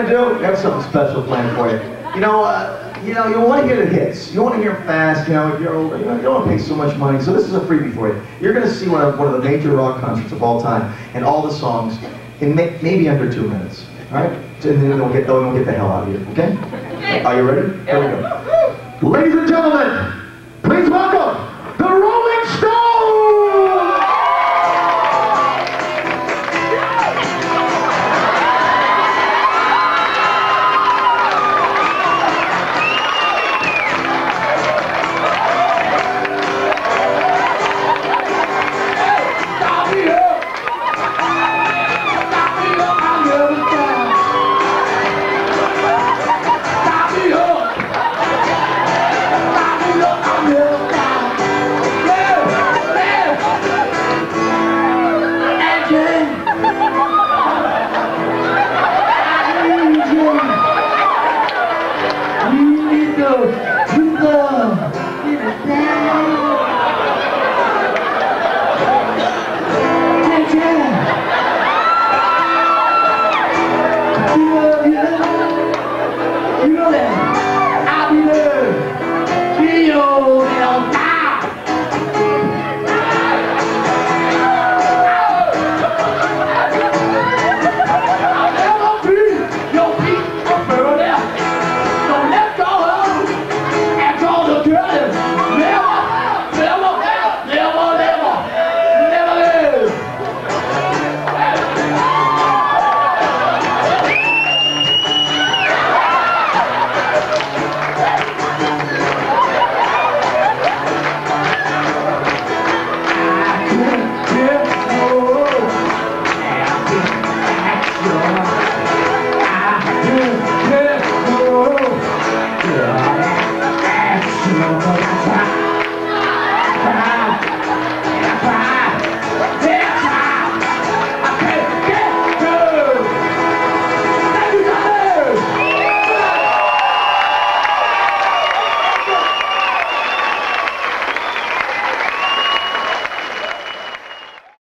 gonna do? We have something special planned for you. You want to hear the hits. You want to hear them fast. You know, if you're older, you don't want to pay so much money. So this is a freebie for you. You're gonna see one of the major rock concerts of all time, and all the songs in maybe under 2 minutes. All right? And then we'll get the hell out of here. Okay? Are you ready? Here we go. Ladies and gentlemen, please welcome